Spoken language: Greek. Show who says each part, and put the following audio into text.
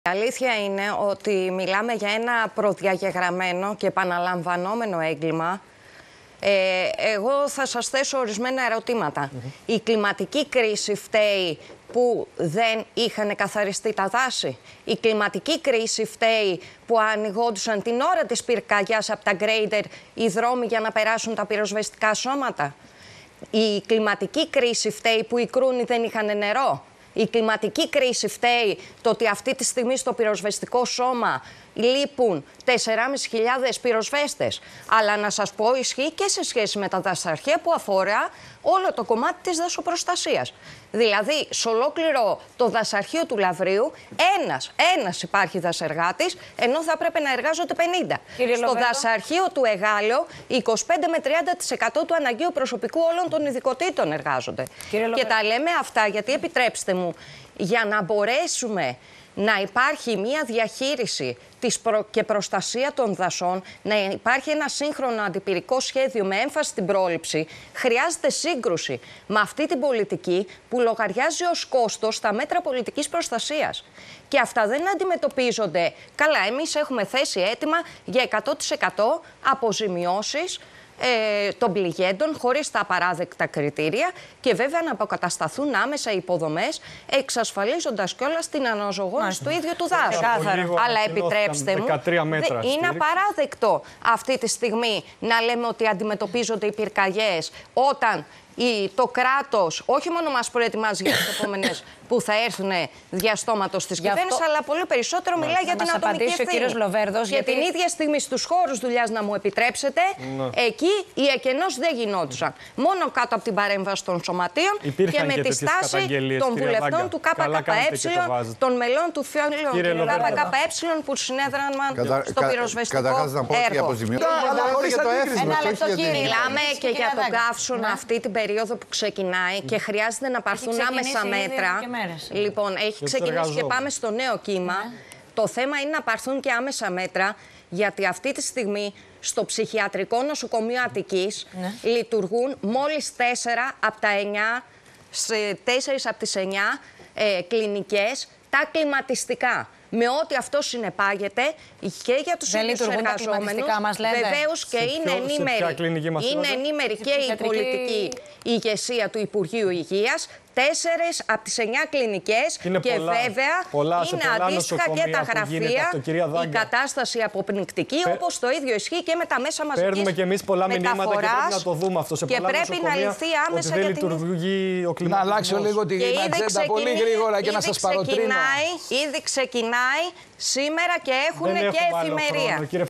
Speaker 1: Η αλήθεια είναι ότι μιλάμε για ένα προδιαγεγραμμένο και επαναλαμβανόμενο έγκλημα. Εγώ θα σας θέσω ορισμένα ερωτήματα. Η κλιματική κρίση φταίει που δεν είχαν καθαριστεί τα δάση? Η κλιματική κρίση φταίει που ανοιγόντουσαν την ώρα της πυρκαγιάς από τα γκρέιντερ οι δρόμοι για να περάσουν τα πυροσβεστικά σώματα? Η κλιματική κρίση φταίει που οι κρούνοι δεν είχαν νερό? Η κλιματική κρίση φταίει το ότι αυτή τη στιγμή στο πυροσβεστικό σώμα λείπουν 4.500 πυροσβέστες? Αλλά να σας πω, ισχύει και σε σχέση με τα δασαρχεία που αφορά όλο το κομμάτι της δασοπροστασίας. Δηλαδή, σε ολόκληρο το δασαρχείο του Λαυρίου, ένας υπάρχει δασεργάτης, ενώ θα έπρεπε να εργάζονται 50. Στο δασαρχείο του Εγάλεο, 25 με 30% του αναγκαίου προσωπικού όλων των ειδικοτήτων εργάζονται. Και τα λέμε αυτά γιατί, επιτρέψτε μου, για να μπορέσουμε να υπάρχει μια διαχείριση και προστασία των δασών, να υπάρχει ένα σύγχρονο αντιπυρικό σχέδιο με έμφαση στην πρόληψη, χρειάζεται σύγκρουση με αυτή την πολιτική που λογαριάζει ως κόστος τα μέτρα πολιτικής προστασίας. Και αυτά δεν αντιμετωπίζονται. Καλά, εμείς έχουμε θέσει αίτημα για 100% αποζημιώσεις των πληγέντων χωρίς τα απαράδεκτα κριτήρια και βέβαια να αποκατασταθούν άμεσα οι υποδομές, εξασφαλίζοντας κιόλας την αναζωογόνηση του ίδιου του δάσους. Αλλά επιτρέψτε μου, είναι απαράδεκτο αυτή τη στιγμή να λέμε ότι αντιμετωπίζονται οι πυρκαγιές όταν το κράτος όχι μόνο μας προετοιμάζει για τις επόμενες που θα έρθουν διαστόματος της κυβέρνησης, αλλά πολύ περισσότερο μιλάει για την ατομική ευθύνη. Και την ίδια στιγμή στους χώρους δουλειάς, να μου επιτρέψετε, εκεί οι εκενώς δεν γινόντουσαν. Μόνο κάτω από την παρέμβαση των σωματείων και με τη στάση των βουλευτών του ΚΚΕ, των μελών του φίλου ΚΚΕ που συνέδραναν στο πυροσβεστικό έργο. Μιλάμε και για τον καύσωνα αυτή την περίοδο που ξεκινάει και χρειάζεται να πάρθουν άμεσα μέτρα. Λοιπόν, έχει ξεκινήσει και πάμε στο νέο κύμα. Το θέμα είναι να πάρθουν και άμεσα μέτρα, γιατί αυτή τη στιγμή στο ψυχιατρικό νοσοκομείο Αττικής λειτουργούν μόλις 4 από τα 9, 4 από τις 9 κλινικές, τα κλιματιστικά. Με ό,τι αυτό συνεπάγεται και για τους ίδιους εργαζόμενους, βεβαίως και είναι ενήμερη και η πολιτική ηγεσία του Υπουργείου Υγείας. 4 από τις 9 κλινικές και βέβαια είναι αντίστοιχα και τα γραφεία, η κατάσταση αποπνικτική, όπως το ίδιο ισχύει και με τα μέσα μαζικής μεταφοράς.
Speaker 2: Παίρνουμε και εμείς πολλά μηνύματα και πρέπει να το δούμε αυτό σε πολλά νοσοκομεία.
Speaker 1: Και πρέπει να λυθεί άμεσα
Speaker 2: ότι δεν λειτουργεί ο κλιματισμός.
Speaker 3: Να αλλάξω λίγο την ατζέντα πολύ γρήγορα και να σας παροτρύνω.
Speaker 1: Ήδη ξεκινάει σήμερα και έχουν και εφημερία.